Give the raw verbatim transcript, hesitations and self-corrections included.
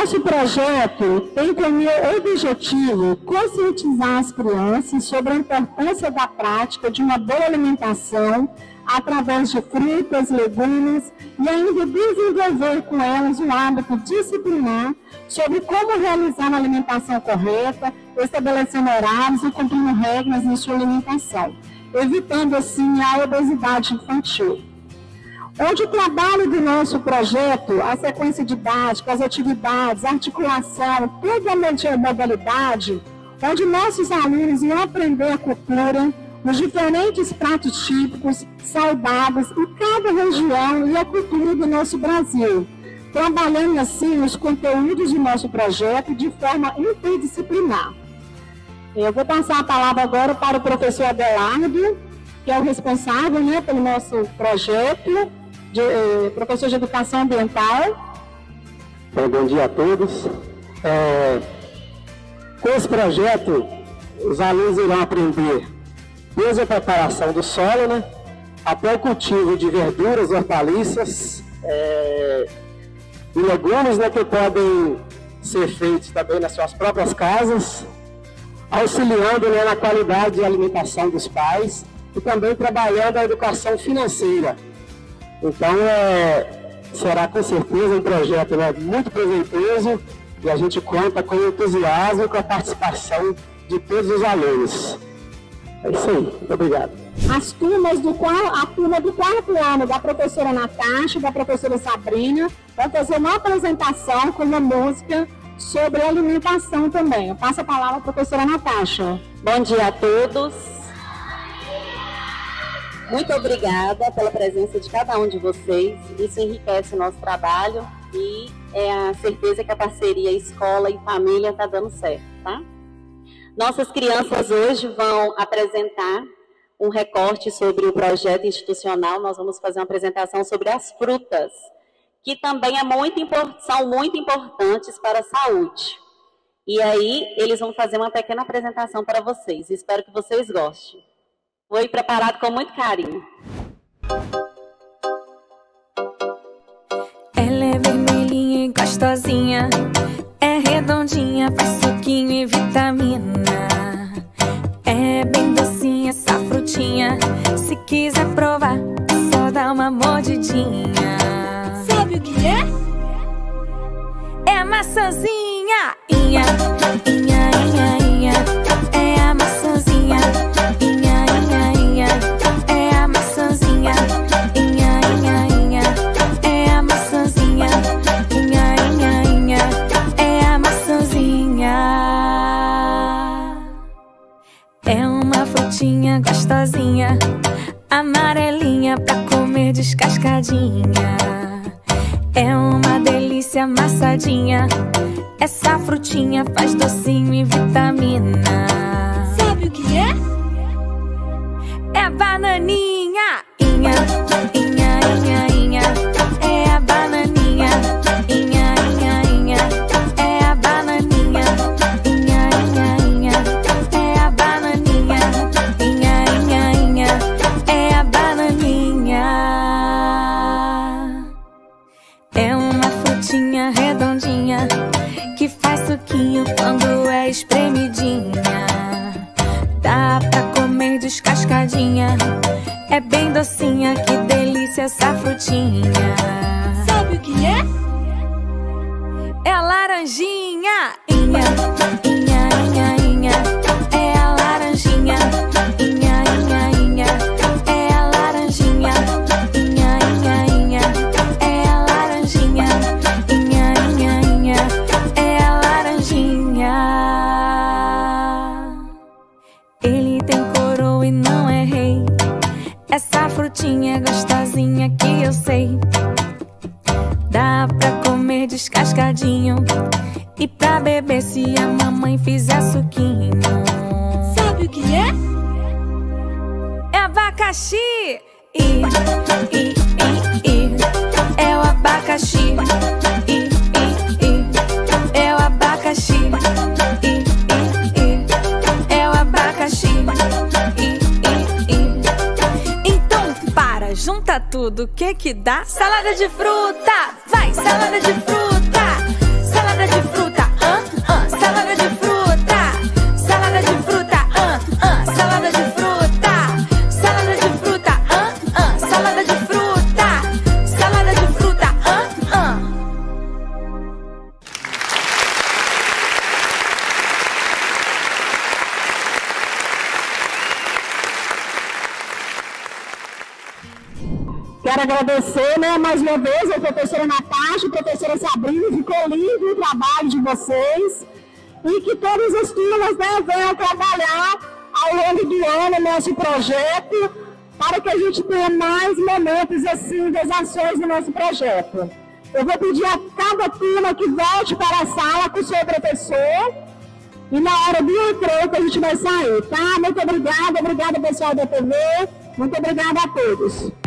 nosso projeto tem como objetivo conscientizar as crianças sobre a importância da prática de uma boa alimentação através de frutas, legumes e ainda desenvolver com elas o hábito disciplinar sobre como realizar uma alimentação correta, estabelecendo horários e cumprindo regras na sua alimentação, evitando assim a obesidade infantil. Onde o trabalho do nosso projeto, a sequência didática, as atividades, a articulação, toda a modalidade, onde nossos alunos iam aprender a cultura, os diferentes pratos típicos, saudáveis, em cada região e a cultura do nosso Brasil, trabalhando assim os conteúdos do nosso projeto de forma interdisciplinar. Eu vou passar a palavra agora para o professor Abelardo, que é o responsável, né, pelo nosso projeto, de, eh, professor de Educação Ambiental. Bom, bom dia a todos. É, com esse projeto, os alunos irão aprender desde a preparação do solo, né, até o cultivo de verduras, hortaliças é, e legumes, né, que podem ser feitos também nas suas próprias casas, auxiliando, né, na qualidade de alimentação dos pais e também trabalhando a educação financeira. Então, é, será com certeza um projeto, né, muito proveitoso e a gente conta com o entusiasmo e com a participação de todos os alunos. É isso aí, muito obrigado. As turmas do, a turma do quarto ano da professora Natasha e da professora Sabrina vão fazer uma apresentação com uma música sobre alimentação também. Eu passo a palavra à professora Natasha. Bom dia a todos. Muito obrigada pela presença de cada um de vocês. Isso enriquece o nosso trabalho e é a certeza que a parceria escola e família está dando certo, tá? Nossas crianças hoje vão apresentar um recorte sobre o projeto institucional. Nós vamos fazer uma apresentação sobre as frutas, que também é muito, são muito importantes para a saúde. E aí, eles vão fazer uma pequena apresentação para vocês. Espero que vocês gostem. Foi preparado com muito carinho. Ela é vermelhinha e gostosinha, é redondinha, faz suquinho e vitamina. É bem docinha essa frutinha, se quiser provar, só dá uma mordidinha. Sabe o que é? É a maçãzinha, inha, inha, inha, inha. É a maçãzinha, inha, inha, inha. É a maçãzinha, inha, inha, inha. É a maçãzinha, inha, inha, inha. É a maçãzinha. É uma frutinha gostosinha, amarelinha pra comer descascadinha. É uma delícia amassadinha, essa frutinha faz docinho e vitamina. Sabe o que é? É a bananinha, inha, inha, inha, inha. É a bananinha, inha, inha, inha. É a bananinha, inha, inha, inha. É a bananinha, inha, inha, inha. É a bananinha. É uma frutinha redondinha que faz suquinho quando é espremidinha. Dá pra comer descascadinha, é bem docinha, que delícia essa frutinha. Sabe o que é? É a laranjinha, inha, inha, inha, inha. É a laranjinha, inha, inha, inha. É a laranjinha, inha, inha, inha. É a laranjinha, inha, inha, inha. É a laranjinha. Ele tem coroa e não é rei, essa frutinha é gostosinha que eu sei. Dá pra comer descascadinho e pra beber se a mamãe fizer suquinho. Sabe o que é? É abacaxi, i, i, i, i. É o abacaxi, i, i, i. É o abacaxi, i, i, i. É o abacaxi, i, i, i. Então para, junta tudo, o que que dá? Salada de fruta, vai, salada de fruta, salada de Quero agradecer, né, mais uma vez a professora Natasha, a professora Sabrina, ficou lindo o trabalho de vocês. E que todas as turmas, né, venham trabalhar ao longo do ano nesse projeto, para que a gente tenha mais momentos assim das ações do nosso projeto. Eu vou pedir a cada turma que volte para a sala com o seu professor, e na hora do recreio que a gente vai sair, tá? Muito obrigada, obrigada pessoal da T V, muito obrigada a todos.